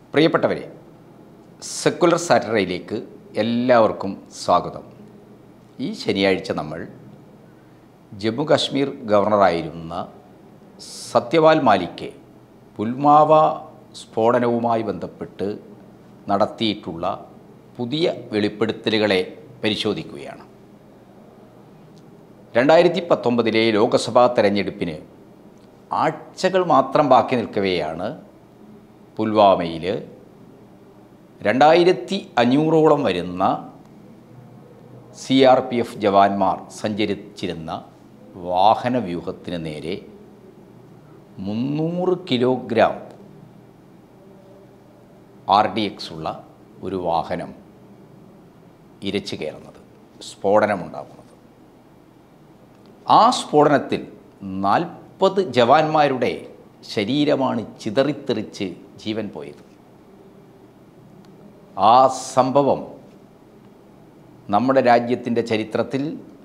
പ്രിയപ്പെട്ടവരെ, സെക്കുലർ സാറ്റർഡേയിലേക്ക് എല്ലാവർക്കും സ്വാഗതം. ഈ ശനിയാഴ്ച നമ്മൾ ജമ്മു കാശ്മീർ ഗവർണറായിരുന്ന സത്യപാൽ മാലിക്ക് പുൽവാമ സ്ഫോടനവുമായി ബന്ധപ്പെട്ട് നടത്തിയിട്ടുള്ള പുതിയ വെളിപ്പെടുത്തലുകളെ പരിശോധിക്കുകയാണ്. 2019 ലോക്സഭാ തെരഞ്ഞെടുപ്പിന് ആഴ്ചകൾ മാത്രം ബാക്കി നിൽക്കവെയാണ് പുൽവാമയിൽ 2500ഓളം വരുന്ന CRPF ജവാന്മാർ സഞ്ചരിച്ചിരുന്ന വാഹനവ്യൂഹത്തിന് നേരെ 300 കിലോഗ്രാം RDX ഉള്ള ഒരു വാഹനം ഇരച്ചു കയറുന്നത്, സ്ഫോടനമുണ്ടാകുന്നത്. ആ സ്ഫോടനത്തിൽ 40 ജവാന്മാരുടെ ശരീരമാണ് ചിതറിത്തെറിച്ച് ജീവൻ പോയത്. ആ സംഭവം നമ്മുടെ രാജ്യത്തിൻ്റെ ചരിത്രത്തിൽ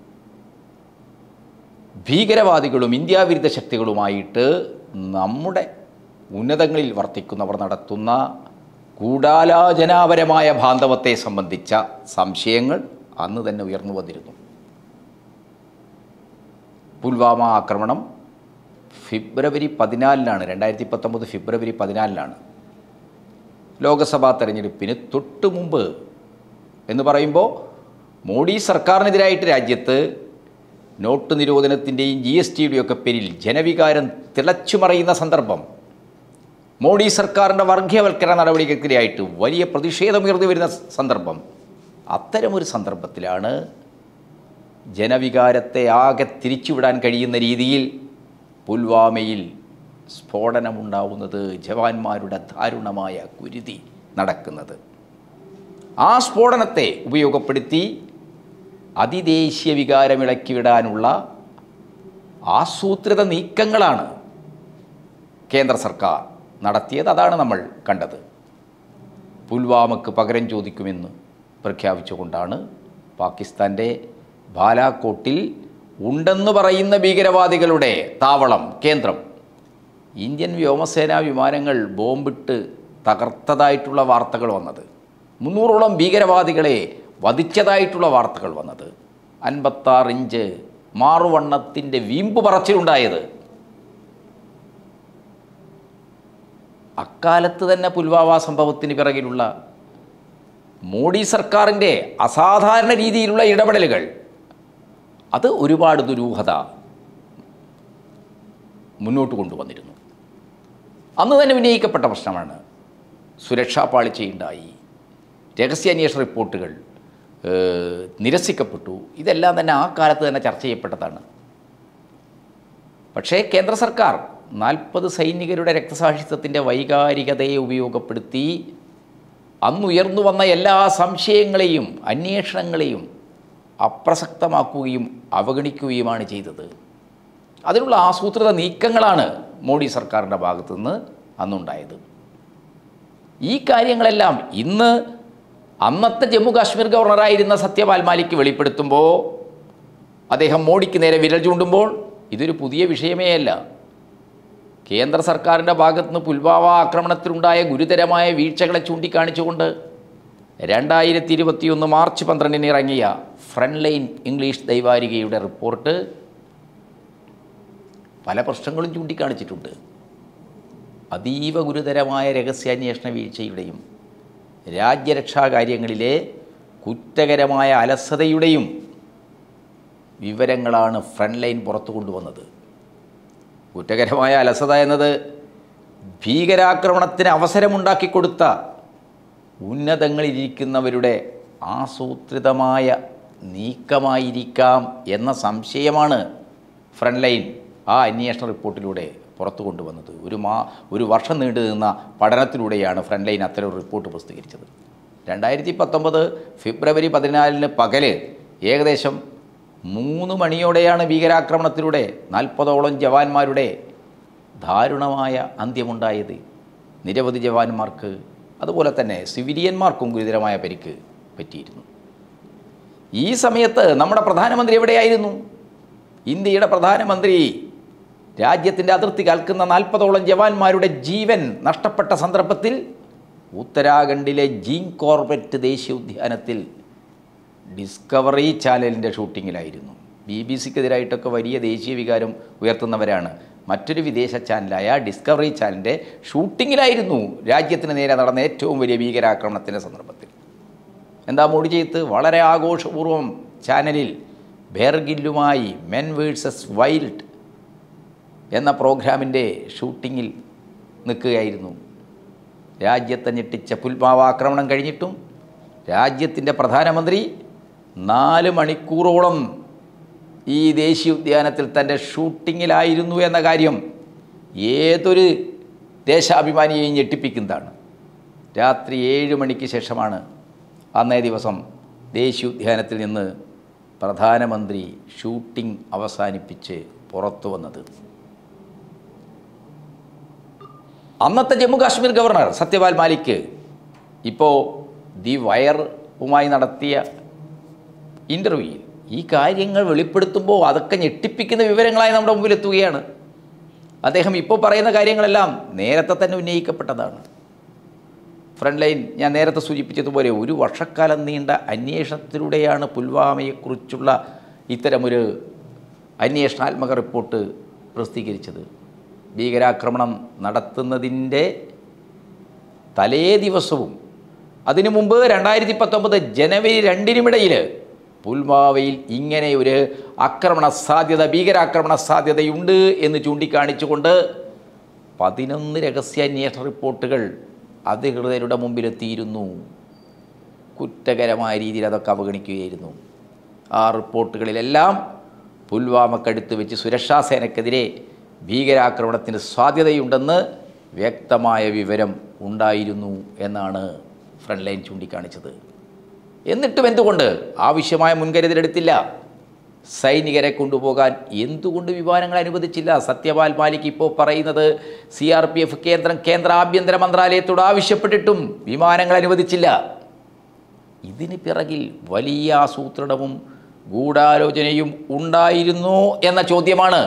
ഭീകരവാദികളും ഇന്ത്യാവിരുദ്ധ ശക്തികളുമായിട്ട് നമ്മുടെ ഉന്നതങ്ങളിൽ വർത്തിക്കുന്നവർ നടത്തുന്ന ഗൂഢാലോചനാപരമായ ബാന്ധവത്തെ സംബന്ധിച്ച സംശയങ്ങൾ അന്ന് തന്നെ ഉയർന്നു വന്നിരുന്നു. പുൽവാമ ആക്രമണം ഫെബ്രുവരി 14-നാണ്, 2019 ഫെബ്രുവരി 14-നാണ്. ലോക്സഭാ തെരഞ്ഞെടുപ്പിന് തൊട്ട് മുമ്പ് എന്ന് പറയുമ്പോൾ മോഡി സർക്കാരിനെതിരായിട്ട് രാജ്യത്ത് നോട്ട് നിരോധനത്തിൻ്റെയും GSTയുടെയും ഒക്കെ പേരിൽ ജനവികാരം തിളച്ചുമറിയുന്ന സന്ദർഭം, മോഡി സർക്കാരിൻ്റെ വർഗീയവൽക്കരണ നടപടികൾക്കെതിരായിട്ട് വലിയ പ്രതിഷേധമുയർന്നു വരുന്ന സന്ദർഭം, അത്തരമൊരു സന്ദർഭത്തിലാണ് ജനവികാരത്തെ ആകെ തിരിച്ചുവിടാൻ കഴിയുന്ന രീതിയിൽ പുൽവാമയിൽ സ്ഫോടനമുണ്ടാവുന്നത്, ജവാന്മാരുടെ ദാരുണമായ കുരുതി നടക്കുന്നത്. ആ സ്ഫോടനത്തെ ഉപയോഗപ്പെടുത്തി അതിദേശീയ വികാരമിളക്കിവിടാനുള്ള ആസൂത്രിത നീക്കങ്ങളാണ് കേന്ദ്ര സർക്കാർ നടത്തിയത്. അതാണ് നമ്മൾ കണ്ടത്. പുൽവാമക്ക് പകരം ചോദിക്കുമെന്ന് പ്രഖ്യാപിച്ചുകൊണ്ടാണ് പാകിസ്ഥാൻ്റെ ബാലാകോട്ടിൽ ഉണ്ടെന്ന് പറയുന്ന ഭീകരവാദികളുടെ താവളം, കേന്ദ്രം, ഇന്ത്യൻ വ്യോമസേനാ വിമാനങ്ങൾ ബോംബിട്ട് തകർത്തതായിട്ടുള്ള വാർത്തകൾ വന്നത്, 300ഓളം ഭീകരവാദികളെ വധിച്ചതായിട്ടുള്ള വാർത്തകൾ വന്നത്, 56 ഇഞ്ച് മാറുവണ്ണത്തിൻ്റെ വീമ്പ് പറച്ചിലുണ്ടായത്. അക്കാലത്ത് തന്നെ പുൽവാമ സംഭവത്തിന് പിറകിലുള്ള മോഡി സർക്കാരിൻ്റെ അസാധാരണ രീതിയിലുള്ള ഇടപെടലുകൾ, അത് ഒരുപാട് ദുരൂഹത മുന്നോട്ട് കൊണ്ടുവന്നിരുന്നു. അന്ന് തന്നെ ഉന്നയിക്കപ്പെട്ട പ്രശ്നമാണ് സുരക്ഷാ പാളിച്ചയുണ്ടായി, രഹസ്യാന്വേഷണ റിപ്പോർട്ടുകൾ നിരസിക്കപ്പെട്ടു. ഇതെല്ലാം തന്നെ ആ കാലത്ത് തന്നെ ചർച്ച ചെയ്യപ്പെട്ടതാണ്. പക്ഷേ കേന്ദ്ര സർക്കാർ 40 സൈനികരുടെ രക്തസാക്ഷിത്വത്തിൻ്റെ വൈകാരികതയെ ഉപയോഗപ്പെടുത്തി അന്നുയർന്നു വന്ന എല്ലാ സംശയങ്ങളെയും അന്വേഷണങ്ങളെയും അപ്രസക്തമാക്കുകയും അവഗണിക്കുകയുമാണ് ചെയ്തത്. അതിനുള്ള ആസൂത്രിത നീക്കങ്ങളാണ് മോഡി സർക്കാരിൻ്റെ ഭാഗത്തുനിന്ന് അന്നുണ്ടായത്. ഈ കാര്യങ്ങളെല്ലാം ഇന്ന് അന്നത്തെ ജമ്മു കാശ്മീർ ഗവർണറായിരുന്ന സത്യപാൽ മാലിക്ക് വെളിപ്പെടുത്തുമ്പോൾ, അദ്ദേഹം മോഡിക്ക് നേരെ വിരൽ ചൂണ്ടുമ്പോൾ, ഇതൊരു പുതിയ വിഷയമേ അല്ല. കേന്ദ്ര സർക്കാരിൻ്റെ ഭാഗത്തുനിന്ന് പുൽവാമ ആക്രമണത്തിലുണ്ടായ ഗുരുതരമായ വീഴ്ചകളെ ചൂണ്ടിക്കാണിച്ചുകൊണ്ട് 2021 മാർച്ച് 12-ന് ഇറങ്ങിയ ഫ്രണ്ട് ലൈൻ ഇംഗ്ലീഷ് ദൈവാരികയുടെ റിപ്പോർട്ട് പല പ്രശ്നങ്ങളും ചൂണ്ടിക്കാണിച്ചിട്ടുണ്ട്. അതീവ ഗുരുതരമായ രഹസ്യാന്വേഷണ വീഴ്ചയുടെയും രാജ്യരക്ഷാ കാര്യങ്ങളിലെ കുറ്റകരമായ അലസതയുടെയും വിവരങ്ങളാണ് ഫ്രണ്ട് ലൈൻ പുറത്തു കൊണ്ടുവന്നത്. കുറ്റകരമായ അലസത എന്നത് ഭീകരാക്രമണത്തിന് അവസരമുണ്ടാക്കിക്കൊടുത്ത ഉന്നതങ്ങളിലിരിക്കുന്നവരുടെ ആസൂത്രിതമായ നീക്കമായിരിക്കാം എന്ന സംശയമാണ് ഫ്രണ്ട് ലൈൻ ആ അന്വേഷണ റിപ്പോർട്ടിലൂടെ പുറത്തു കൊണ്ടുവന്നത്. ഒരു വർഷം നീണ്ടു നിന്ന പഠനത്തിലൂടെയാണ് ഫ്രണ്ട് ലൈൻ അത്തരം ഒരു റിപ്പോർട്ട് പ്രസിദ്ധീകരിച്ചത്. 2019 ഫെബ്രുവരി 14-ന് പകല് ഏകദേശം 3 മണിയോടെയാണ് ഭീകരാക്രമണത്തിലൂടെ 40ഓളം ജവാന്മാരുടെ ദാരുണമായ അന്ത്യമുണ്ടായത്. നിരവധി ജവാന്മാർക്ക് അതുപോലെ തന്നെ സിവിലിയന്മാർക്കും ഗുരുതരമായ പരിക്ക് പറ്റിയിരുന്നു. ഈ സമയത്ത് നമ്മുടെ പ്രധാനമന്ത്രി എവിടെയായിരുന്നു? ഇന്ത്യയുടെ പ്രധാനമന്ത്രി രാജ്യത്തിൻ്റെ അതിർത്തി കാൽക്കുന്ന 40ഓളം ജവാന്മാരുടെ ജീവൻ നഷ്ടപ്പെട്ട സന്ദർഭത്തിൽ ഉത്തരാഖണ്ഡിലെ ജീൻ കോർബറ്റ് ദേശീയ ഉദ്യാനത്തിൽ ഡിസ്കവറി ചാനലിൻ്റെ ഷൂട്ടിങ്ങിലായിരുന്നു. BBC-ക്കെതിരായിട്ടൊക്കെ വലിയ ദേശീയ വികാരം ഉയർത്തുന്നവരാണ്. മറ്റൊരു വിദേശ ചാനലായ ഡിസ്കവറി ചാനലിൻ്റെ ഷൂട്ടിങ്ങിലായിരുന്നു രാജ്യത്തിന് നേരെ നടന്ന ഏറ്റവും വലിയ ഭീകരാക്രമണത്തിൻ്റെ സന്ദർഭത്തിൽ. എന്താ മോഡി ചെയ്ത് വളരെ ആഘോഷപൂർവ്വം ചാനലിൽ ബെയർഗില്ലുമായി മെൻ വേഴ്സസ് വൈൽഡ് എന്ന പ്രോഗ്രാമിൻ്റെ ഷൂട്ടിങ്ങിൽ നിൽക്കുകയായിരുന്നു. രാജ്യത്തെ ഞെട്ടിച്ച പുൽവാമ ആക്രമണം കഴിഞ്ഞിട്ടും രാജ്യത്തിൻ്റെ പ്രധാനമന്ത്രി 4 മണിക്കൂറോളം ഈ ദേശീയ ഉദ്യാനത്തിൽ തൻ്റെ ഷൂട്ടിങ്ങിലായിരുന്നു എന്ന കാര്യം ഏതൊരു ദേശാഭിമാനിയെയും ഞെട്ടിപ്പിക്കുന്നതാണ്. രാത്രി 7 മണിക്ക് ശേഷമാണ് അന്നേ ദിവസം ദേശീയ ഉദ്യാനത്തിൽ നിന്ന് പ്രധാനമന്ത്രി ഷൂട്ടിംഗ് അവസാനിപ്പിച്ച് പുറത്തു വന്നത്. അന്നത്തെ ജമ്മു കാശ്മീർ ഗവർണർ സത്യപാൽ മാലിക് ഇപ്പോൾ ദി വയറുമായി നടത്തിയ ഇൻ്റർവ്യൂയിൽ ഈ കാര്യങ്ങൾ വെളിപ്പെടുത്തുമ്പോൾ അതൊക്കെ ഞെട്ടിപ്പിക്കുന്ന വിവരങ്ങളായി നമ്മുടെ മുമ്പിലെത്തുകയാണ്. അദ്ദേഹം ഇപ്പോൾ പറയുന്ന കാര്യങ്ങളെല്ലാം നേരത്തെ തന്നെ ഉന്നയിക്കപ്പെട്ടതാണ്. ഫ്രണ്ട് ലൈൻ ഞാൻ നേരത്തെ സൂചിപ്പിച്ചതുപോലെ 1 വർഷക്കാലം നീണ്ട അന്വേഷണത്തിലൂടെയാണ് പുൽവാമയെക്കുറിച്ചുള്ള ഇത്തരമൊരു അന്വേഷണാത്മക റിപ്പോർട്ട് പ്രസിദ്ധീകരിച്ചത്. ഭീകരാക്രമണം നടത്തുന്നതിൻ്റെ തലേ ദിവസവും അതിനു മുമ്പ് 2019 ജനുവരി 2-നുമിടയിൽ പുൽവാമയിൽ ഇങ്ങനെ ഒരു ഭീകരാക്രമണ സാധ്യതയുണ്ട് എന്ന് ചൂണ്ടിക്കാണിച്ചുകൊണ്ട് 11 രഹസ്യാന്വേഷണ റിപ്പോർട്ടുകൾ അധികൃതരുടെ മുമ്പിലെത്തിയിരുന്നു. കുറ്റകരമായ രീതിയിൽ അതൊക്കെ അവഗണിക്കുകയായിരുന്നു. ആ റിപ്പോർട്ടുകളിലെല്ലാം പുൽവാമക്കടുത്ത് വെച്ച് സുരക്ഷാ സേനക്കെതിരെ ഭീകരാക്രമണത്തിന് സാധ്യതയുണ്ടെന്ന് വ്യക്തമായ വിവരം ഉണ്ടായിരുന്നു എന്നാണ് ഫ്രണ്ട് ലൈൻ ചൂണ്ടിക്കാണിച്ചത്. എന്നിട്ടും എന്തുകൊണ്ട് ആവശ്യമായ മുൻകരുതലെടുത്തില്ല? സൈനികരെ കൊണ്ടുപോകാൻ എന്തുകൊണ്ട് വിമാനങ്ങൾ അനുവദിച്ചില്ല? സത്യപാൽ മാലിക് ഇപ്പോൾ പറയുന്നത് CRPF കേന്ദ്ര ആഭ്യന്തര മന്ത്രാലയത്തോട് ആവശ്യപ്പെട്ടിട്ടും വിമാനങ്ങൾ അനുവദിച്ചില്ല. ഇതിന് പിറകിൽ വലിയ ആസൂത്രണവും ഗൂഢാലോചനയും ഉണ്ടായിരുന്നു എന്ന ചോദ്യമാണ്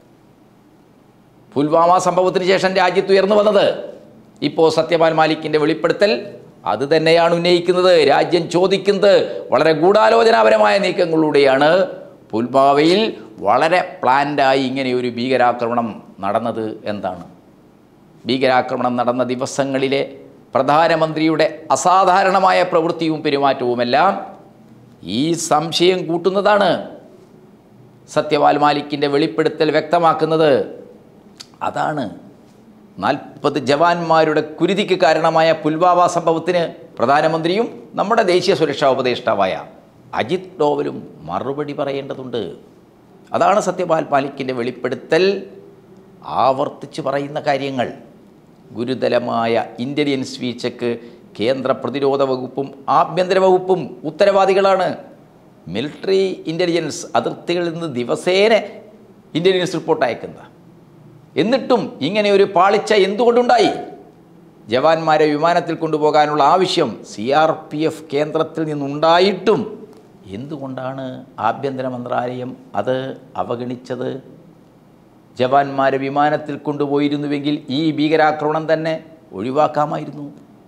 പുൽവാമ സംഭവത്തിന് ശേഷം രാജ്യത്ത് ഉയർന്നു വന്നത്. ഇപ്പോൾ സത്യപാൽ മാലിക്കിൻ്റെ വെളിപ്പെടുത്തൽ അത് തന്നെയാണ് ഉന്നയിക്കുന്നത്. രാജ്യം ചോദിക്കുന്നത് വളരെ ഗൂഢാലോചനാപരമായ നീക്കങ്ങളിലൂടെയാണ് പുൽവാമയിൽ വളരെ പ്ലാൻഡായി ഇങ്ങനെയൊരു ഭീകരാക്രമണം നടന്നത് എന്താണ്? ഭീകരാക്രമണം നടന്ന ദിവസങ്ങളിലെ പ്രധാനമന്ത്രിയുടെ അസാധാരണമായ പ്രവൃത്തിയും പെരുമാറ്റവുമെല്ലാം ഈ സംശയം കൂട്ടുന്നതാണ്. സത്യപാൽ മാലിക്കിൻ്റെ വെളിപ്പെടുത്തൽ വ്യക്തമാക്കുന്നത് അതാണ്. 40 ജവാന്മാരുടെ കുരുതിക്ക് കാരണമായ പുൽവാമ സംഭവത്തിന് പ്രധാനമന്ത്രിയും നമ്മുടെ ദേശീയ സുരക്ഷാ ഉപദേഷ്ടാവായ അജിത് ഡോവലും മറുപടി പറയേണ്ടതുണ്ട്. അതാണ് സത്യപാൽ മാലിക്കിൻ്റെ വെളിപ്പെടുത്തൽ ആവർത്തിച്ച് പറയുന്ന കാര്യങ്ങൾ. ഗുരുതരമായ ഇൻ്റലിജൻസ് വീഴ്ചയ്ക്ക് കേന്ദ്ര പ്രതിരോധ വകുപ്പും ആഭ്യന്തര വകുപ്പും ഉത്തരവാദികളാണ്. മിലിറ്ററി ഇൻ്റലിജൻസ് അതിർത്തികളിൽ നിന്ന് ദിവസേന ഇൻ്റലിജൻസ് റിപ്പോർട്ട് അയക്കുന്ന എന്നിട്ടും ഇങ്ങനെ ഒരു പാളിച്ച എന്തുകൊണ്ടുണ്ടായി? ജവാന്മാരെ വിമാനത്തിൽ കൊണ്ടുപോകാനുള്ള ആവശ്യം CRPF കേന്ദ്രത്തിൽ നിന്നുണ്ടായിട്ടും എന്തുകൊണ്ടാണ് ആഭ്യന്തര മന്ത്രാലയം അത് അവഗണിച്ചത്? ജവാന്മാരെ വിമാനത്തിൽ കൊണ്ടുപോയിരുന്നുവെങ്കിൽ ഈ ഭീകരാക്രമണം തന്നെ ഒഴിവാക്കാമായിരുന്നു.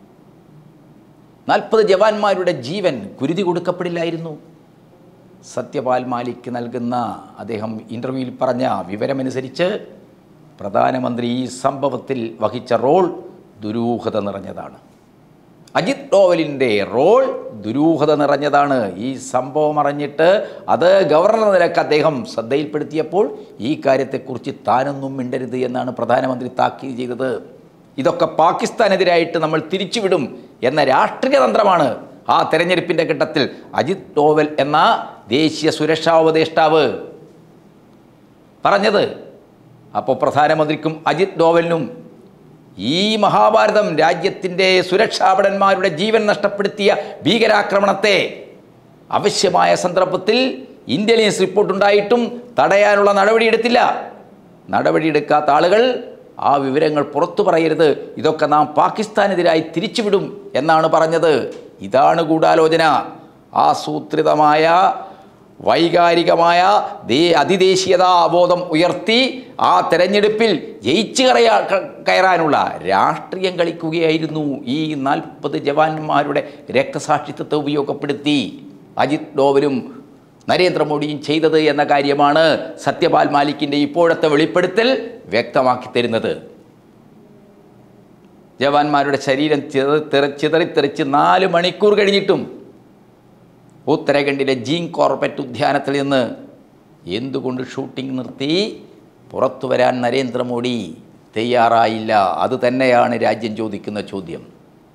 40 ജവാന്മാരുടെ ജീവൻ കുരുതി കൊടുക്കപ്പെടില്ലായിരുന്നു. സത്യപാൽ മാലിക് നൽകുന്ന അദ്ദേഹം ഇൻ്റർവ്യൂവിൽ പറഞ്ഞ വിവരമനുസരിച്ച് പ്രധാനമന്ത്രി ഈ സംഭവത്തിൽ വഹിച്ച റോൾ ദുരൂഹത നിറഞ്ഞതാണ്. അജിത് ഡോവലിൻ്റെ റോൾ ദുരൂഹത നിറഞ്ഞതാണ്. ഈ സംഭവം അറിഞ്ഞിട്ട് അത് ഗവർണർ നിലക്ക് അദ്ദേഹം ശ്രദ്ധയിൽപ്പെടുത്തിയപ്പോൾ ഈ കാര്യത്തെക്കുറിച്ച് താനൊന്നും മിണ്ടരുത് എന്നാണ് പ്രധാനമന്ത്രി താക്കീത് ചെയ്തത്. ഇതൊക്കെ പാകിസ്ഥാനെതിരായിട്ട് നമ്മൾ തിരിച്ചുവിടും എന്ന രാഷ്ട്രീയ തന്ത്രമാണ് ആ തെരഞ്ഞെടുപ്പിൻ്റെ ഘട്ടത്തിൽ അജിത് ഡോവൽ എന്ന ദേശീയ സുരക്ഷാ ഉപദേഷ്ടാവ് പറഞ്ഞത്. അപ്പോൾ പ്രധാനമന്ത്രിക്കും അജിത് ഡോവലിനും ഈ മഹാഭാരതം രാജ്യത്തിൻ്റെ സുരക്ഷാഭടന്മാരുടെ ജീവൻ നഷ്ടപ്പെടുത്തിയ ഭീകരാക്രമണത്തെ ആവശ്യമായ സന്ദർഭത്തിൽ ഇൻ്റലിജൻസ് റിപ്പോർട്ടുണ്ടായിട്ടും തടയാനുള്ള നടപടിയെടുത്തില്ല. നടപടിയെടുക്കാത്ത ആളുകൾ ആ വിവരങ്ങൾ പുറത്തു പറയരുത്, ഇതൊക്കെ നാം പാകിസ്ഥാനെതിരായി തിരിച്ചുവിടും എന്നാണ് പറഞ്ഞത്. ഇതാണ് ഗൂഢാലോചന. ആസൂത്രിതമായ വൈകാരികമായ അതിദേശീയതാബോധം ഉയർത്തി ആ തെരഞ്ഞെടുപ്പിൽ ജയിച്ചു കയറാനുള്ള രാഷ്ട്രീയം കളിക്കുകയായിരുന്നു ഈ 40 ജവാന്മാരുടെ രക്തസാക്ഷിത്വത്തെ ഉപയോഗപ്പെടുത്തി അജിത് ഡോവലും നരേന്ദ്രമോദിയും ചെയ്തത് എന്ന കാര്യമാണ് സത്യപാൽ മാലിക്കിൻ്റെ ഇപ്പോഴത്തെ വെളിപ്പെടുത്തൽ വ്യക്തമാക്കി തരുന്നത്. ജവാന്മാരുടെ ശരീരം ചിതറിത്തെറിച്ച് 4 മണിക്കൂർ കഴിഞ്ഞിട്ടും ഉത്തരാഖണ്ഡിലെ ജീൻ കോർബറ്റ് ഉദ്യാനത്തിൽ നിന്ന് എന്തുകൊണ്ട് ഷൂട്ടിംഗ് നിർത്തി പുറത്തു വരാൻ നരേന്ദ്രമോദി തയ്യാറായില്ല? അതുതന്നെയാണ് രാജ്യം ചോദിക്കുന്ന ചോദ്യം.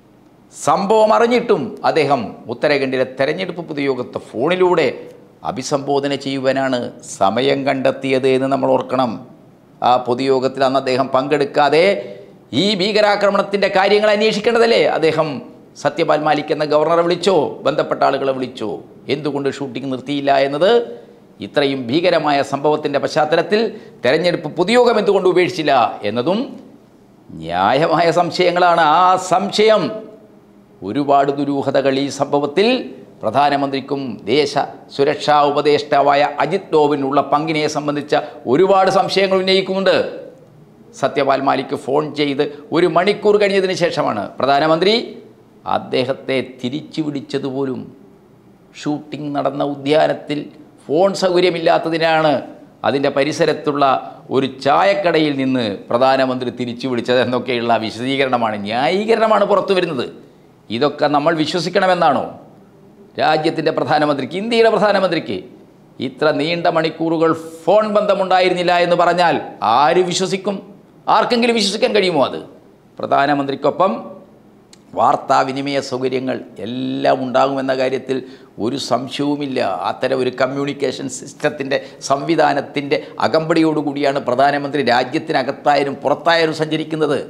സംഭവം അറിഞ്ഞിട്ടും അദ്ദേഹം ഉത്തരാഖണ്ഡിലെ തെരഞ്ഞെടുപ്പ് പൊതുയോഗത്തെ ഫോണിലൂടെ അഭിസംബോധന ചെയ്യുവാനാണ് സമയം കണ്ടെത്തിയത് എന്ന് നമ്മൾ ഓർക്കണം. ആ പൊതുയോഗത്തിൽ അന്ന് അദ്ദേഹം പങ്കെടുക്കാതെ ഈ ഭീകരാക്രമണത്തിൻ്റെ കാര്യങ്ങൾ അന്വേഷിക്കേണ്ടതല്ലേ? അദ്ദേഹം സത്യപാൽ മാലിക് എന്ന ഗവർണറെ വിളിച്ചോ, ബന്ധപ്പെട്ട ആളുകളെ വിളിച്ചോ? എന്തുകൊണ്ട് ഷൂട്ടിംഗ് നിർത്തിയില്ല എന്നത് ഇത്രയും ഭീകരമായ സംഭവത്തിൻ്റെ പശ്ചാത്തലത്തിൽ തെരഞ്ഞെടുപ്പ് പൊതുയോഗം എന്തുകൊണ്ട് ഉപേക്ഷിച്ചില്ല എന്നതും ന്യായമായ സംശയങ്ങളാണ്. ആ സംശയം ഒരുപാട് ദുരൂഹതകൾ ഈ സംഭവത്തിൽ പ്രധാനമന്ത്രിക്കും ദേശ സുരക്ഷാ ഉപദേഷ്ടാവായ അജിത് ഡോവലിനുള്ള പങ്കിനെ സംബന്ധിച്ച ഒരുപാട് സംശയങ്ങൾ ഉന്നയിക്കുന്നുണ്ട്. സത്യപാൽ മാലിക് ഫോൺ ചെയ്ത് 1 മണിക്കൂർ കഴിഞ്ഞതിന് ശേഷമാണ് പ്രധാനമന്ത്രി അദ്ദേഹത്തെ തിരിച്ചു വിളിച്ചതുപോലും. ഷൂട്ടിംഗ് നടന്ന ഉദ്യാനത്തിൽ ഫോൺ സൗകര്യമില്ലാത്തതിനാണ് അതിൻ്റെ പരിസരത്തുള്ള ഒരു ചായക്കടയിൽ നിന്ന് പ്രധാനമന്ത്രി തിരിച്ചു വിളിച്ചത് എന്നൊക്കെയുള്ള വിശദീകരണമാണ്, ന്യായീകരണമാണ് പുറത്തു വരുന്നത്. ഇതൊക്കെ നമ്മൾ വിശ്വസിക്കണമെന്നാണോ? രാജ്യത്തിൻ്റെ പ്രധാനമന്ത്രിക്ക്, ഇന്ത്യയുടെ പ്രധാനമന്ത്രിക്ക് ഇത്ര നീണ്ട മണിക്കൂറുകൾ ഫോൺ ബന്ധമുണ്ടായിരുന്നില്ല എന്ന് പറഞ്ഞാൽ ആര് വിശ്വസിക്കും? ആർക്കെങ്കിലും വിശ്വസിക്കാൻ കഴിയുമോ? അത് പ്രധാനമന്ത്രിക്കൊപ്പം വാർത്താവിനിമയ സൗകര്യങ്ങൾ എല്ലാം ഉണ്ടാകുമെന്ന കാര്യത്തിൽ ഒരു സംശയവുമില്ല. അത്തരം ഒരു കമ്മ്യൂണിക്കേഷൻ സിസ്റ്റത്തിൻ്റെ സംവിധാനത്തിൻ്റെ അകമ്പടിയോടുകൂടിയാണ് പ്രധാനമന്ത്രി രാജ്യത്തിനകത്തായാലും പുറത്തായാലും സഞ്ചരിക്കുന്നത്.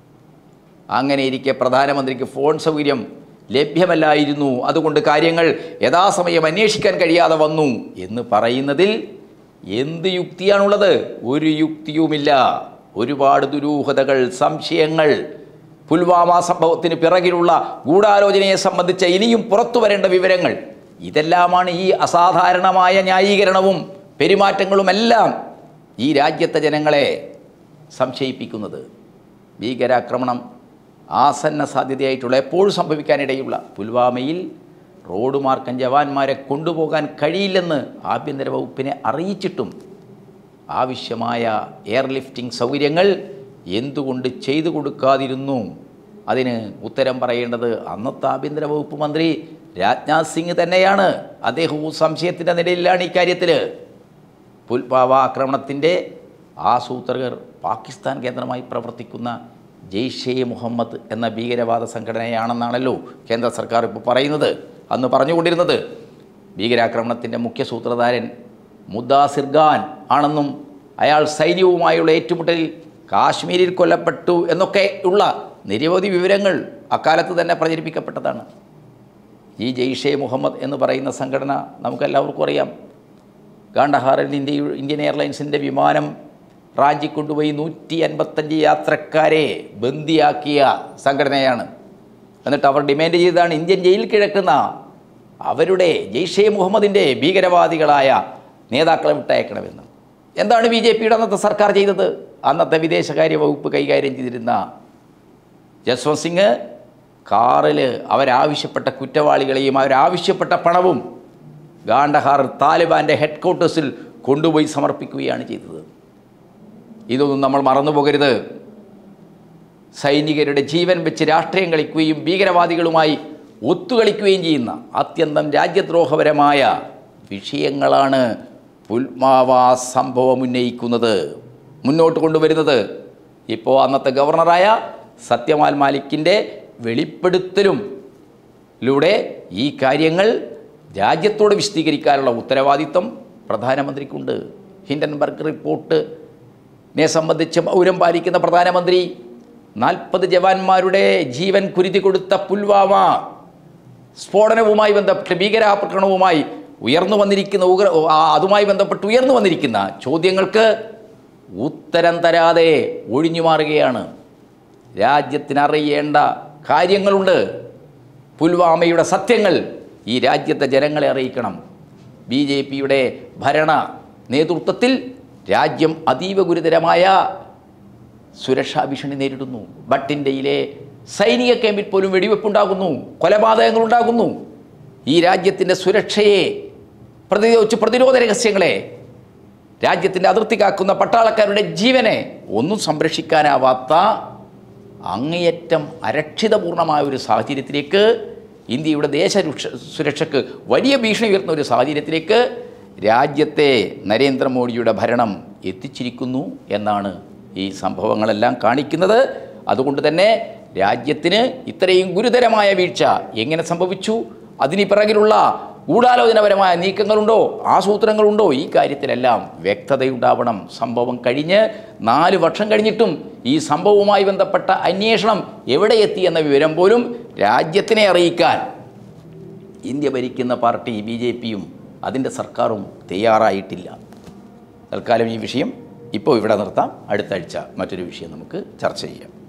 അങ്ങനെ ഇരിക്കെ പ്രധാനമന്ത്രിക്ക് ഫോൺ സൗകര്യം ലഭ്യമല്ലായിരുന്നു, അതുകൊണ്ട് കാര്യങ്ങൾ യഥാസമയം അന്വേഷിക്കാൻ കഴിയാതെ വന്നു എന്ന് പറയുന്നതിൽ എന്ത് യുക്തിയാണുള്ളത്? ഒരു യുക്തിയുമില്ല. ഒരുപാട് ദുരൂഹതകൾ, സംശയങ്ങൾ, പുൽവാമ സംഭവത്തിന് പിറകിലുള്ള ഗൂഢാലോചനയെ സംബന്ധിച്ച ഇനിയും പുറത്തു വരേണ്ട വിവരങ്ങൾ, ഇതെല്ലാമാണ് ഈ അസാധാരണമായ ന്യായീകരണവും പെരുമാറ്റങ്ങളുമെല്ലാം ഈ രാജ്യത്തെ ജനങ്ങളെ സംശയിപ്പിക്കുന്നത്. ഭീകരാക്രമണം ആസന്ന സാധ്യതയായിട്ടുള്ള, എപ്പോഴും സംഭവിക്കാനിടയുള്ള പുൽവാമയിൽ റോഡ് മാർക്കം ജവാന്മാരെ കൊണ്ടുപോകാൻ കഴിയില്ലെന്ന് ആഭ്യന്തര വകുപ്പിനെ അറിയിച്ചിട്ടും ആവശ്യമായ എയർലിഫ്റ്റിംഗ് സൗകര്യങ്ങൾ എന്തുകൊണ്ട് ചെയ്തു കൊടുക്കാതിരുന്നു? അതിന് ഉത്തരം പറയേണ്ടത് അന്നത്തെ ആഭ്യന്തര വകുപ്പ് മന്ത്രി രാജ്നാഥ് സിംഗ് തന്നെയാണ്. അദ്ദേഹവും സംശയത്തിൻ്റെ നിലയിലാണ് ഇക്കാര്യത്തിൽ. പുൽവാമ ആക്രമണത്തിൻ്റെ ആസൂത്രകർ പാകിസ്ഥാൻ കേന്ദ്രമായി പ്രവർത്തിക്കുന്ന ജെയ്ഷെ മുഹമ്മദ് എന്ന ഭീകരവാദ സംഘടനയാണെന്നാണല്ലോ കേന്ദ്ര സർക്കാർ ഇപ്പോൾ പറയുന്നത്. അന്ന് പറഞ്ഞുകൊണ്ടിരുന്നത് ഭീകരാക്രമണത്തിൻ്റെ മുഖ്യ സൂത്രധാരൻ മുദാസിർ ഖാൻ ആണെന്നും അയാൾ സൈന്യവുമായുള്ള ഏറ്റുമുട്ടലിൽ കാശ്മീരിൽ കൊല്ലപ്പെട്ടു എന്നൊക്കെ ഉള്ള നിരവധി വിവരങ്ങൾ അക്കാലത്ത് തന്നെ പ്രചരിപ്പിക്കപ്പെട്ടതാണ്. ഈ ജെയ്ഷെ മുഹമ്മദ് എന്ന് പറയുന്ന സംഘടന നമുക്കെല്ലാവർക്കും അറിയാം. ഗാണ്ടഹാറിൽ ഇന്ത്യൻ എയർലൈൻസിൻ്റെ വിമാനം റാഞ്ചിക്കൊണ്ടുപോയി 155 യാത്രക്കാരെ ബന്ദിയാക്കിയ സംഘടനയാണ്. എന്നിട്ട് അവർ ഡിമാൻഡ് ചെയ്തതാണ് ഇന്ത്യൻ ജയിലിൽ കിടക്കുന്ന അവരുടെ ജെയ്ഷെ മുഹമ്മദിൻ്റെ ഭീകരവാദികളായ നേതാക്കളെ വിട്ടയക്കണമെന്ന്. എന്താണ് BJPയുടെ അന്നത്തെ സർക്കാർ ചെയ്തത്? അന്നത്തെ വിദേശകാര്യ വകുപ്പ് കൈകാര്യം ചെയ്തിരുന്ന ജസ്വന്ത് സിംഗ് കാറിൽ അവരാവശ്യപ്പെട്ട കുറ്റവാളികളെയും അവരാവശ്യപ്പെട്ട പണവും ഗാണ്ടഹാർ താലിബാൻ്റെ ഹെഡ് ക്വാർട്ടേഴ്സിൽ കൊണ്ടുപോയി സമർപ്പിക്കുകയാണ് ചെയ്തത്. ഇതൊന്നും നമ്മൾ മറന്നുപോകരുത്. സൈനികരുടെ ജീവൻ വെച്ച് രാഷ്ട്രീയം കളിക്കുകയും ഭീകരവാദികളുമായി ഒത്തുകളിക്കുകയും ചെയ്യുന്ന അത്യന്തം രാജ്യദ്രോഹപരമായ വിഷയങ്ങളാണ് പുൽവാമ സംഭവം ഉന്നയിക്കുന്നത്, മുന്നോട്ട് കൊണ്ടുവരുന്നത്. ഇപ്പോൾ അന്നത്തെ ഗവർണറായ സത്യപാൽ മാലിക്കിൻ്റെ വെളിപ്പെടുത്തലിലൂടെ ഈ കാര്യങ്ങൾ രാജ്യത്തോട് വിശദീകരിക്കാനുള്ള ഉത്തരവാദിത്വം പ്രധാനമന്ത്രിക്കുണ്ട്. ഹിൻഡൻബർഗ് റിപ്പോർട്ടിനെ സംബന്ധിച്ച് മൗനം പാലിക്കുന്ന പ്രധാനമന്ത്രി 40 ജവാന്മാരുടെ ജീവൻ കുരുതി കൊടുത്ത പുൽവാമ സ്ഫോടനവുമായി ബന്ധപ്പെട്ട് ഭീകരാക്രമണവുമായി അതുമായി ബന്ധപ്പെട്ട് ഉയർന്നു വന്നിരിക്കുന്ന ചോദ്യങ്ങൾക്ക് ഉത്തരം തരാതെ ഒഴിഞ്ഞു മാറുകയാണ്. രാജ്യത്തിനറിയേണ്ട കാര്യങ്ങളുണ്ട്. പുൽവാമയുടെ സത്യങ്ങൾ ഈ രാജ്യത്തെ ജനങ്ങളെ അറിയിക്കണം. BJPയുടെ ഭരണ നേതൃത്വത്തിൽ രാജ്യം അതീവ ഗുരുതരമായ സുരക്ഷാ ഭീഷണി നേരിടുന്നു. ബട്ടിൻഡയിലെ സൈനിക ക്യാമ്പിൽ പോലും വെടിവെപ്പുണ്ടാകുന്നു, കൊലപാതകങ്ങളുണ്ടാകുന്നു. ഈ രാജ്യത്തിൻ്റെ സുരക്ഷയെ പ്രതിരോധ രഹസ്യങ്ങളെ, രാജ്യത്തിൻ്റെ അതിർത്തി കാക്കുന്ന പട്ടാളക്കാരുടെ ജീവനെ ഒന്നും സംരക്ഷിക്കാനാവാത്ത അങ്ങേയറ്റം അരക്ഷിതപൂർണമായ ഒരു സാഹചര്യത്തിലേക്ക്, ഇന്ത്യയുടെ സുരക്ഷയ്ക്ക് വലിയ ഭീഷണി ഉയർത്തുന്ന ഒരു സാഹചര്യത്തിലേക്ക് രാജ്യത്തെ നരേന്ദ്രമോദിയുടെ ഭരണം എത്തിച്ചിരിക്കുന്നു എന്നാണ് ഈ സംഭവങ്ങളെല്ലാം കാണിക്കുന്നത്. അതുകൊണ്ട് തന്നെ രാജ്യത്തിന് ഇത്രയും ഗുരുതരമായ വീഴ്ച എങ്ങനെ സംഭവിച്ചു, അതിന് പിറകിലുള്ള ഗൂഢാലോചനപരമായ നീക്കങ്ങളുണ്ടോ, ആസൂത്രങ്ങളുണ്ടോ, ഈ കാര്യത്തിലെല്ലാം വ്യക്തതയുണ്ടാവണം. സംഭവം കഴിഞ്ഞ് 4 വർഷം കഴിഞ്ഞിട്ടും ഈ സംഭവവുമായി ബന്ധപ്പെട്ട അന്വേഷണം എവിടെ എത്തി എന്ന വിവരം പോലും രാജ്യത്തിനെ അറിയിക്കാൻ ഇന്ത്യ ഭരിക്കുന്ന പാർട്ടി BJPയും അതിൻ്റെ സർക്കാരും തയ്യാറായിട്ടില്ല. തൽക്കാലം ഈ വിഷയം ഇപ്പോൾ ഇവിടെ നിർത്താം. അടുത്ത ആഴ്ച മറ്റൊരു വിഷയം നമുക്ക് ചർച്ച ചെയ്യാം.